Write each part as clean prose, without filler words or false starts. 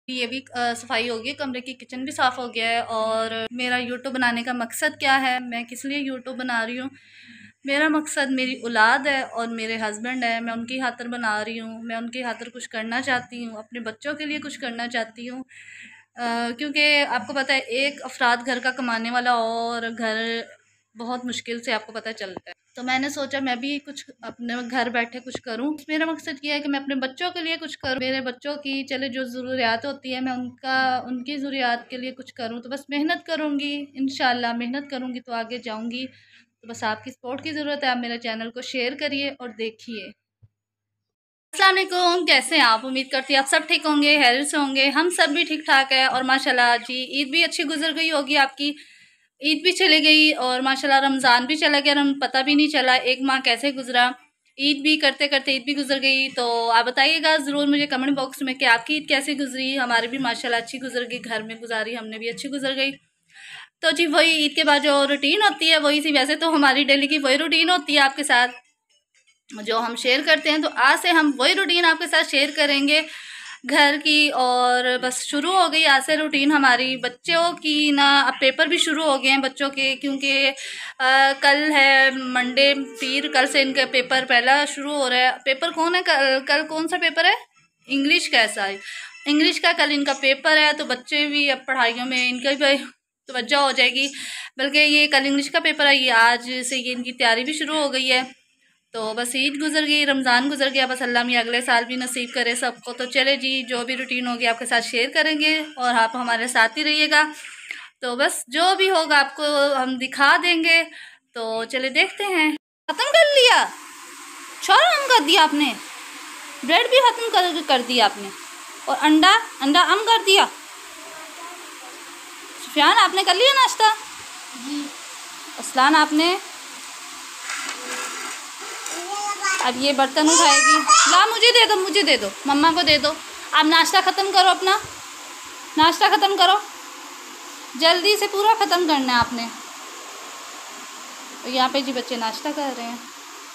ये भी सफाई हो गई, कमरे की किचन भी साफ़ हो गया है। और मेरा यूट्यूब बनाने का मकसद क्या है, मैं किस लिए यूट्यूब बना रही हूँ। मेरा मकसद मेरी औलाद है और मेरे हस्बैंड है, मैं उनकी खातिर बना रही हूँ। मैं उनकी खातिर कुछ करना चाहती हूँ, अपने बच्चों के लिए कुछ करना चाहती हूँ। क्योंकि आपको पता है एक अफराद घर का कमाने वाला और घर बहुत मुश्किल से आपको पता चलता है। तो मैंने सोचा मैं भी कुछ अपने घर बैठे कुछ करूं। मेरा मकसद ये है कि मैं अपने बच्चों के लिए कुछ करूं, मेरे बच्चों की चले जो ज़रूरियात होती है मैं उनकी ज़रूरियात के लिए कुछ करूं। तो बस मेहनत करूंगी, इंशाल्लाह मेहनत करूंगी तो आगे जाऊंगी। तो बस आपकी सपोर्ट की ज़रूरत है। आप मेरे चैनल को शेयर करिए और देखिए। अस्सलाम वालेकुम, कैसे हैं आप? उम्मीद करती हूँ आप सब ठीक होंगे, खैरियत से होंगे। हम सब भी ठीक ठाक है और माशाल्लाह जी ईद भी अच्छी गुजर गई होगी आपकी। ईद भी चली गई और माशाल्लाह रमज़ान भी चला गया, पता भी नहीं चला एक माह कैसे गुजरा। ईद भी करते करते ईद भी गुजर गई। तो आप बताइएगा ज़रूर मुझे कमेंट बॉक्स में कि आपकी ईद कैसे गुजरी। हमारी भी माशाल्लाह अच्छी गुजर गई, घर में गुजारी हमने भी अच्छी गुजर गई। तो जी वही ईद के बाद जो रूटीन होती है वही सी, वैसे तो हमारी डेली की वही रूटीन होती है आपके साथ जो हम शेयर करते हैं। तो आज से हम वही रूटीन आपके साथ शेयर करेंगे घर की। और बस शुरू हो गई आज से रूटीन हमारी। बच्चों की ना अब पेपर भी शुरू हो गए हैं बच्चों के, क्योंकि कल है मंडे, फिर कल से इनका पेपर पहला शुरू हो रहा है। पेपर कौन है कल कौन सा पेपर है? इंग्लिश का है, इंग्लिश का कल इनका पेपर है। तो बच्चे भी अब पढ़ाइयों में इनका भी तवज्जो हो जाएगी। बल्कि ये कल इंग्लिश का पेपर है, ये आज से ये इनकी तैयारी भी शुरू हो गई है। तो बस ईद गुजर गई, रमज़ान गुजर गया, बस अल्लाह मियाँ अगले साल भी नसीब करे सबको। तो चले जी जो भी रूटीन होगी आपके साथ शेयर करेंगे और आप हमारे साथ ही रहिएगा। तो बस जो भी होगा आपको हम दिखा देंगे। तो चले देखते हैं। ख़त्म कर लिया, छोरा हम कर दिया आपने, ब्रेड भी ख़त्म कर दिया आपने, और अंडा आम कर दिया। सुफियान आपने कर लिया नाश्ता? असलान आपने? अब ये बर्तन उठाएगी। ला मुझे दे दो मम्मा को दे दो। आप नाश्ता ख़त्म करो, अपना नाश्ता ख़त्म करो, जल्दी से पूरा ख़त्म करना है आपने। तो यहाँ पे जी बच्चे नाश्ता कर रहे हैं।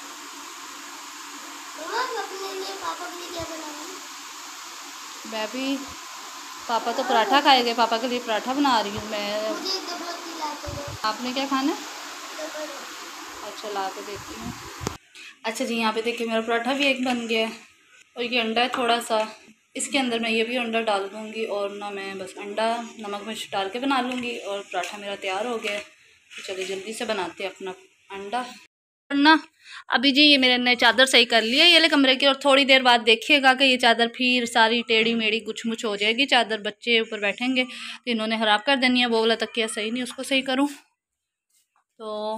बेबी पापा तो पराठा खाएंगे, पापा के लिए पराठा बना रही हूँ मैं। आपने क्या खाना है? अच्छा ला के देती हूँ। अच्छा जी यहाँ पे देखिए मेरा पराठा भी एक बन गया है और ये अंडा है थोड़ा सा, इसके अंदर मैं ये भी अंडा डाल दूँगी और ना मैं बस अंडा नमक मिर्च डाल के बना लूँगी और पराठा मेरा तैयार हो गया है। तो चलिए जल्दी से बनाते हैं अपना अंडा। और ना अभी जी ये मेरे ने चादर सही कर लिया ये ले कमरे की, और थोड़ी देर बाद देखिएगा कि ये चादर फिर सारी टेढ़ी मेढ़ी कुछ मुछ हो जाएगी चादर। बच्चे ऊपर बैठेंगे तो इन्होंने ख़राब कर देनी है। वो वाला तकिया सही नहीं, उसको सही करूँ। तो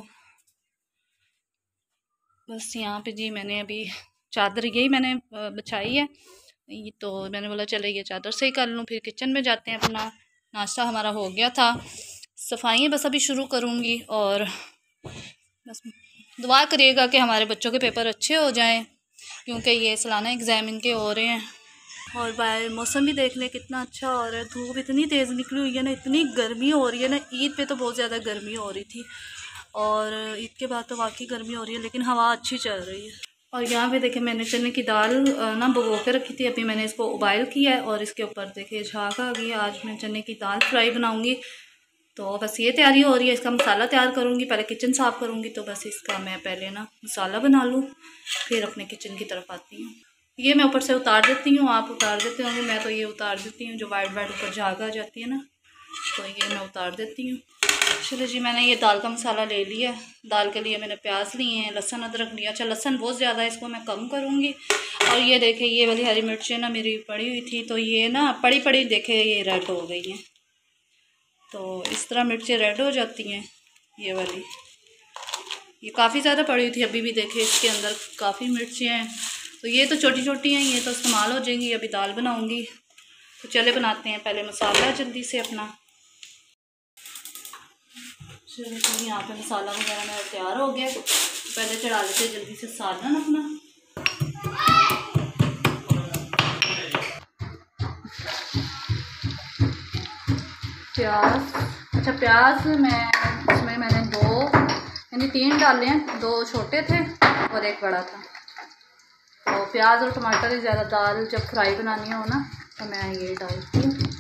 बस यहाँ पे जी मैंने अभी चादर यही मैंने बिछाई है। तो मैंने बोला चले ये चादर सही कर लूँ, फिर किचन में जाते हैं। अपना नाश्ता हमारा हो गया था, सफाइयाँ बस अभी शुरू करूँगी। और बस दुआ करिएगा कि हमारे बच्चों के पेपर अच्छे हो जाएं, क्योंकि ये सालाना एग्ज़ाम इनके हो रहे हैं। और बाहर मौसम भी देख लें कितना अच्छा हो रहा है। धूप इतनी तेज़ निकली हुई है ना, इतनी गर्मी हो रही है ना। ईद पे तो बहुत ज़्यादा गर्मी हो रही थी और ईद के बाद तो वाकई गर्मी हो रही है, लेकिन हवा अच्छी चल रही है। और यहाँ पे देखिए मैंने चने की दाल ना भिगो के रखी थी, अभी मैंने इसको उबाइल किया है और इसके ऊपर देखिए झाग आ गई। आज मैं चने की दाल फ्राई बनाऊँगी। तो बस ये तैयारी हो रही है, इसका मसाला तैयार करूँगी, पहले किचन साफ़ करूँगी। तो बस इसका मैं पहले ना मसाला बना लूँ, फिर अपने किचन की तरफ आती हूँ। ये मैं ऊपर से उतार देती हूँ, आप उतार देते होंगे, मैं तो ये उतार देती हूँ जो वाइट वाइट ऊपर झाग आ जाती है ना, तो ये मैं उतार देती हूँ। चलो जी मैंने ये दाल का मसाला ले लिया। दाल के लिए मैंने प्याज लिए हैं, लहसुन अदरक लिया। अच्छा लहसुन बहुत ज़्यादा है, इसको मैं कम करूँगी। और ये देखें ये वाली हरी मिर्चें ना मेरी पड़ी हुई थी, तो ये ना पड़ी पड़ी देखे ये रेड हो गई हैं। तो इस तरह मिर्चें रेड हो जाती हैं। ये वाली ये काफ़ी ज़्यादा पड़ी हुई थी, अभी भी देखे इसके अंदर काफ़ी मिर्चें हैं। तो ये तो छोटी छोटी हैं, ये तो इस्तेमाल हो जाएंगी। अभी दाल बनाऊँगी। तो चले बनाते हैं पहले मसाला जल्दी से अपना। चलो तो यहाँ पे मसाला वगैरह मेरा तैयार हो गया। पहले चढ़ा लेते जल्दी से सालन अपना। प्याज, अच्छा प्याज इसमें मैंने 2 यानी 3 डाले हैं, 2 छोटे थे और 1 बड़ा था। तो प्याज और टमाटर ही ज़्यादा, दाल जब फ्राई बनानी हो ना तो मैं ये डालती हूँ।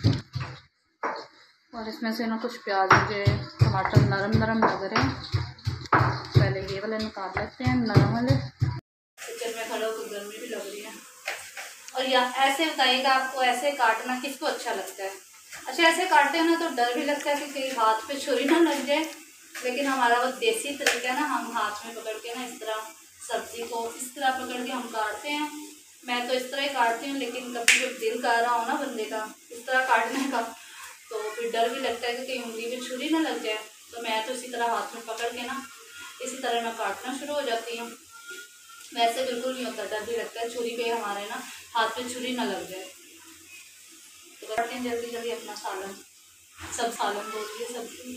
और इसमें से ना कुछ प्याज मुझे टमाटर नरम नरम लग रहे हैं, पहले ये वाले निकाल लेते हैं नरम वाले। किचन में खड़े होकर गर्मी भी लग रही है। और या ऐसे बताइएगा आपको ऐसे काटना किसको अच्छा लगता है? अच्छा ऐसे काटते हैं ना तो डर भी लगता है कि कहीं हाथ पे छुरी ना लग जाए, लेकिन हमारा वो देसी तरीका है ना, हम हाथ में पकड़ के ना इस तरह सब्ज़ी को इस तरह पकड़ के हम काटते हैं। मैं तो इस तरह ही काटती हूँ, लेकिन कभी जब दिल कर रहा हो ना बंदे का इस तरह काटने का, तो फिर डर भी लगता है कि कहीं उंगली में छुरी ना लग जाए, तो मैं तो इसी तरह हाथ में पकड़ के ना इसी तरह मैं काटना शुरू हो जाती हूँ। वैसे बिल्कुल नहीं होता, डर भी लगता है छुरी पे हमारे ना हाथ पे छुरी ना लग जाए। तो करते हैं जल्दी जल्दी अपना सालन, सब सालन बोल दिए सब्जी।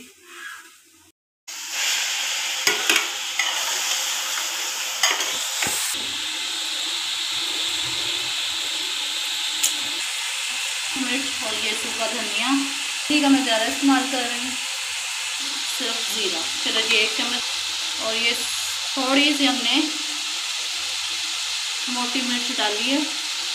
मिर्च और ये सूखा धनिया, ठीक है मैं ज़्यादा इस्तेमाल कर रही हूँ, सिर्फ ज़ीरा। चलो ये 1 चम्मच, और ये थोड़ी सी हमने मोटी मिर्च डाली है।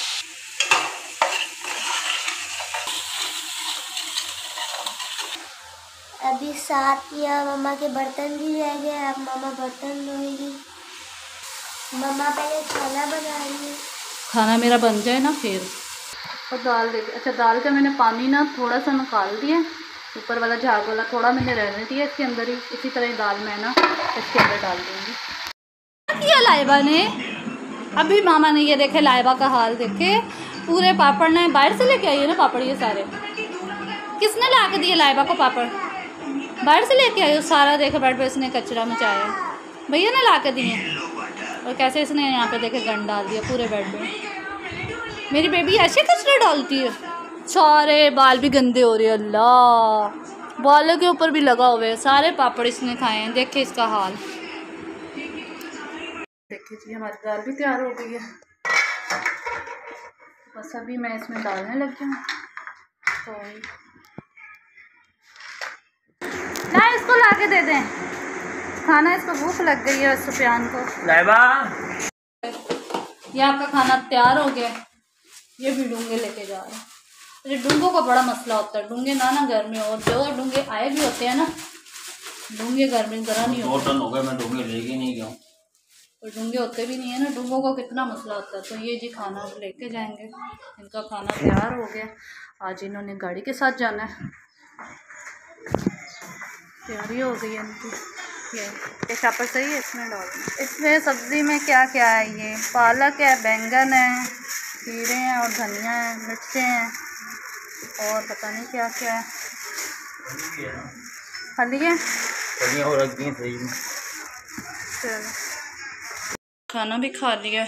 अभी साथ यहाँ मम्मा के बर्तन भी रह गए, अब मम्मा बर्तन धोएगी। मम्मा पहले खाना बना रही है, खाना मेरा बन जाए ना फिर। और दाल देखिए, अच्छा दाल का मैंने पानी ना थोड़ा सा निकाल दिया, ऊपर वाला झाग वाला थोड़ा मैंने रहने दिया इसके अंदर ही। इसी तरह दाल मैं ना इसके अंदर डाल दूँगी। किया लाइबा ने, अभी मामा ने ये देखे लाइबा का हाल देखे, पूरे पापड़ ने बाहर से लेके आई है ना पापड़, ये सारे किसने ला के दिए लाइबा को पापड़? बाहर से लेके आई हो सारा, देखे बेड पे इसने कचरा मचाया, भैया ने ला के दिए। और कैसे इसने यहाँ पे देखे गंद डाल दिया पूरे बेड पे। मेरी बेबी ऐसे कचरा डालती है, सारे बाल भी गंदे हो रहे हैं। अल्लाह, बालों के ऊपर भी लगा हुआ है, सारे पापड़ इसने खाए हैं। देखिए इसका हाल, देखिए जी हमारी दाल भी तैयार हो गई है। बस अभी मैं इसमें डालने लगी हूँ, तो ना इसको ला के दे दें खाना, इसको भूख लग गई है सुफियान को। ये आपका खाना तैयार हो गया, ये भी डूंगे लेके जा रहे हैं। अरे डूंगों का बड़ा मसला होता है, डूंगे ना घर में, और जो डूंगे आए भी होते हैं ना, डूंगे घर में ज़रा नहीं होते। 2 टन हो गए, मैं डूंगे लेके नहीं गया, और डूंगे होते भी नहीं है ना, डूंगों का कितना मसला होता है। तो ये जी खाना लेके जाएंगे, इनका खाना तैयार हो गया। आज इन्होंने गाड़ी के साथ जाना है, तैयारी हो गई है इनकी। ये चापर सही है, इसमें डाल। इसमें सब्ज़ी में क्या क्या है? ये पालक है, बैंगन है, खीरे हैं और धनिया है, मिर्चें हैं, और पता नहीं क्या क्या है। खाली है और रख दी सही में। चलो खाना भी खा लिया,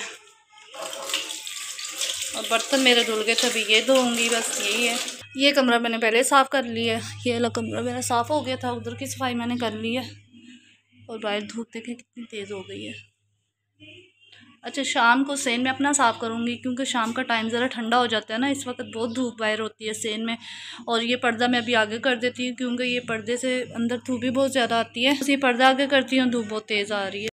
और बर्तन मेरे धुल गए थे, अभी ये धोऊंगी, बस यही है। ये कमरा मैंने पहले साफ़ कर लिया है, ये वाला कमरा मेरा साफ़ हो गया था, उधर की सफाई मैंने कर ली है। और बाहर धूप देखें कितनी तेज़ हो गई है। अच्छा शाम को सेन में अपना साफ़ करूँगी, क्योंकि शाम का टाइम ज़रा ठंडा हो जाता है ना, इस वक्त बहुत धूप बाहर होती है सेन में। और ये पर्दा मैं अभी आगे कर देती हूँ, क्योंकि ये पर्दे से अंदर धूप भी बहुत ज़्यादा आती है। ये पर्दा आगे करती हूँ, धूप बहुत तेज़ आ रही है।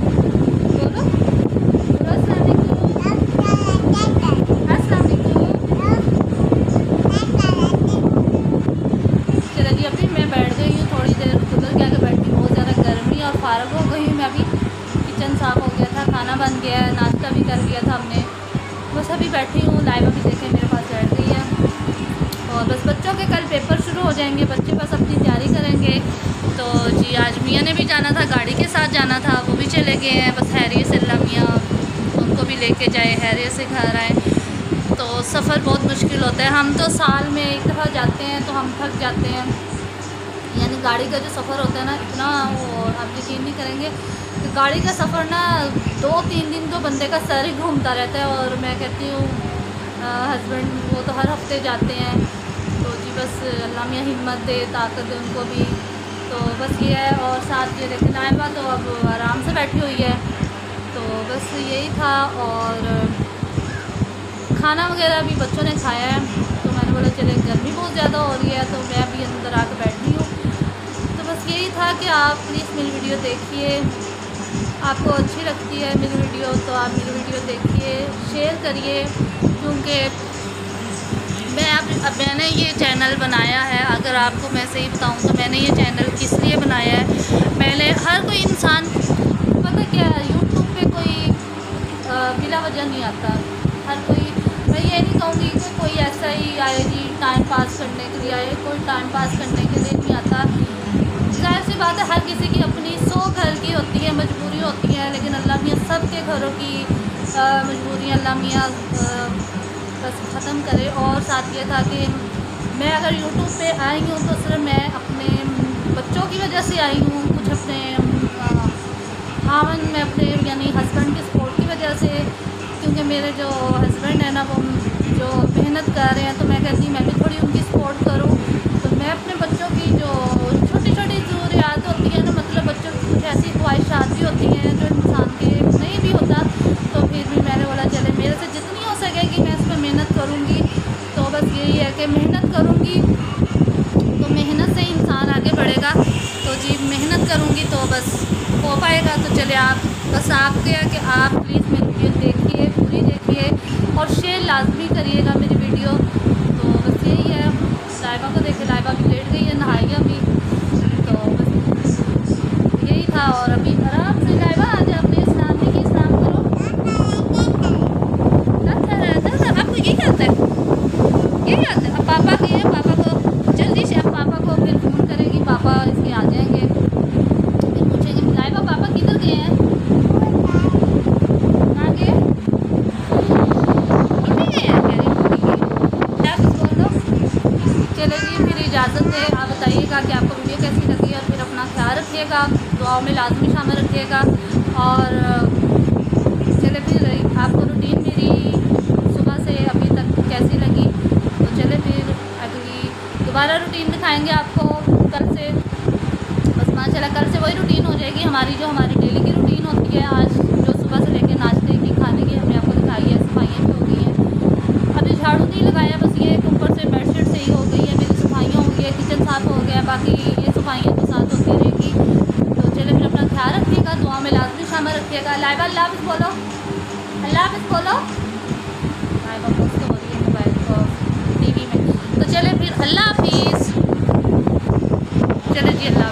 चलिए अभी मैं बैठ गई हूँ, थोड़ी देर उधर के आगे बैठी, बहुत ज़्यादा गर्मी, और फारग हो गई हूँ मैं अभी। किचन साफ़ हो गया था, खाना बन गया है, नाश्ता भी कर लिया था हमने, बस अभी बैठी हूँ। लाइबा भी देखे मेरे पास बैठ गई है, और बस बच्चों के कल पेपर शुरू हो जाएंगे, बच्चे बस अपनी तैयारी करेंगे। तो जी आज मियाँ ने भी जाना था, गाड़ी के साथ जाना था, वो भी चले गए हैं। बस हैरियत से अल्लाह मियाँ उनको भी लेके जाए, हैरियत से घर आए। तो सफ़र बहुत मुश्किल होता है, हम तो साल में एक दफ़ा जाते हैं तो हम थक जाते हैं। यानी गाड़ी का जो सफ़र होता है ना, इतना वो आप यकीन नहीं करेंगे, तो गाड़ी का सफ़र ना 2-3 दिन तो बंदे का सर ही घूमता रहता है। और मैं कहती हूँ हस्बैंड वो तो हर हफ्ते जाते हैं, तो जी बस अल्लाह मियाँ हिम्मत दे, ताकत दे उनको भी। तो बस ये है, और साथ ये लेकिन लाइबा तो अब आराम से बैठी हुई है। तो बस यही था, और खाना वगैरह भी बच्चों ने खाया है, तो मैंने बोला चले गर्मी बहुत ज़्यादा हो रही है, तो मैं अभी अंदर आकर बैठी हूँ। तो बस यही था कि आप प्लीज़ मेरी वीडियो देखिए, आपको अच्छी लगती है मेरी वीडियो तो आप मेरी वीडियो देखिए, शेयर करिए, क्योंकि अब मैंने ये चैनल बनाया है, अगर आपको मैं सही बताऊँ तो मैंने ये चैनल किस लिए बनाया है। मैंने हर कोई इंसान, पता क्या है, यूट्यूब पे कोई बिला वजह नहीं आता। हर कोई, मैं ये नहीं कहूँगी कि कोई ऐसा ही आए जी टाइम पास करने के लिए आए, कोई टाइम पास करने के लिए नहीं आता। जाहिर सी बात है, हर किसी की अपनी 100 घर की होती है, मजबूरी होती है, लेकिन अल्लाह मियाँ सबके घरों की मजबूरियाँ अल्लाह मियाँ बस ख़त्म करे। और साथ ये था कि मैं अगर यूट्यूब पे आई हूँ तो सिर्फ मैं अपने बच्चों की वजह से आई हूँ, कुछ अपने खावन में अपने यानी हस्बैंड की सपोर्ट की वजह से, क्योंकि मेरे जो हस्बैंड है ना वो जो मेहनत कर रहे हैं, तो मैं कहती हूँ मैं भी थोड़ी उनकी सपोर्ट करूँ। तो मैं अपने बच्चों की जो छोटी छोटी ज़रूरियात होती है ना, मतलब बच्चों की कुछ ऐसी ख्वाहिशात भी होती हैं जो इंसान के नहीं भी होता, तो फिर भी मैंने बोला चले मेरे से जितनी हो सकेगी मैं इस पर मेहनत करूँगी। तो बस यही है कि मेहनत करूँगी तो मेहनत से इंसान आगे बढ़ेगा। तो जी मेहनत करूँगी तो बस हो पाएगा। तो चले आप बस आपके है कि आप प्लीज़ मेरी वीडियो देखिए, पूरी देखिए और शेयर लाजमी करिएगा मेरी वीडियो। तो बस यही है। लाइबा को देखे, लाइबा भी लेट गई है, नहाई अभी, तो बस यही था। और अभी आराम से लाइबा आज अपने इस्लाम में की इस्लाम करो। आपको यही आता है, यही आता है। अब पापा के हैं, पापा को जल्दी से, अब पापा को फिर फ़ोन करेगी, पापा इसके आ जाएंगे, फिर पूछेंगे लाइबा पापा किधर गए हैं, कहाँ गए, कितने गए हैं, कह रही क्या कुछ बोल दो। चले जी फिर इजाज़त है। आप बताइएगा कि आपको वीडियो कैसी लगी, और फिर अपना ख्याल रखिएगा, दुआओं में लाजमी शामिल रखिएगा। और चले फिर आपको रूटीन मेरी सुबह से अभी तक कैसी लगी, तो चले फिर अगली दोबारा रूटीन दिखाएंगे आपको कल से। बस माशाल्लाह कल से वही रूटीन हो जाएगी हमारी, जो हमारी डेली की रूटीन होती है। आज जो सुबह से लेकर नाश्ते की, खाने की हमने आपको दिखाई है, सफाइयाँ भी हो गई हैं। अभी झाड़ू नहीं लगाया, बस ये ऊपर से बेडशीट सही हो गई है, मेरी सफाइयाँ हो गई है, किचन साफ़ हो गया, बाकी ये सफाइयाँ तो साथ होती रहेगी। तो चले फिर अपना ख्याल रखिएगा, दुआ में लाजमी शामिल रखिएगा। लाइबा अल्लाह हाफ़िज़ बोलो, अल्लाह हाफ़िज़ बोलो। लाइबा मस्त हो रही है मोबाइल को टीवी में। तो चले फिर अल्लाह हाफ़िज़, चले जी अल्लाह।